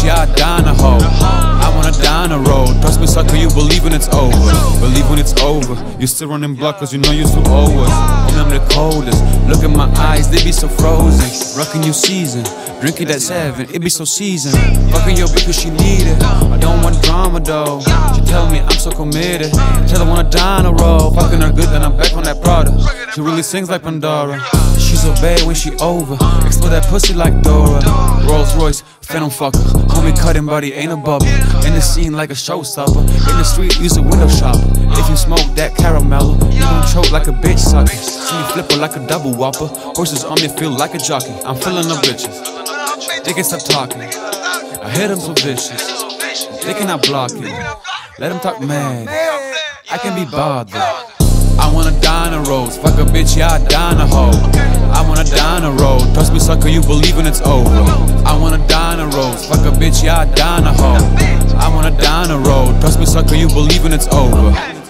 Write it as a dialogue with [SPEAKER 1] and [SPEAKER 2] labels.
[SPEAKER 1] bitch, yeah, I dine a hoe. I wanna die on the road. Trust me, sucker, you believe when it's over. Believe when it's over. You still running block cause you know you're too old. Homie, I'm the coldest. Look at my eyes, they be so frozen. Rockin' you season, drinking that 7, it be so seasoned. Fucking your bitch cause she need it. I don't want drama though. She tell me I'm so committed. Tell her I wanna die on the road. Fucking her good, then I'm back on that Prada. She really sings like Pandora. She's so bad when she over. Explode that pussy like Dora. Rolls Royce, phantom fucker. Homie cutting body ain't a bubble. In the scene like a showstopper. In the street, use a window shopper. If you smoke that caramel, you gon' choke like a bitch sucker. See me flipper like a double whopper. Horses on me feel like a jockey. I'm feeling the bitches. They can stop talking. I hit them so vicious. They cannot block it. Let them talk mad. I can be bothered. I wanna die on the roads. Fuck a bitch, yeah, I die on a hoe. I wanna die on the road. Trust me, sucker, you believe when it's over. I wanna die on the roads. Fuck a bitch, yeah, I die on a hoe. I wanna die on the road. Trust me, sucker, you believe when it's over.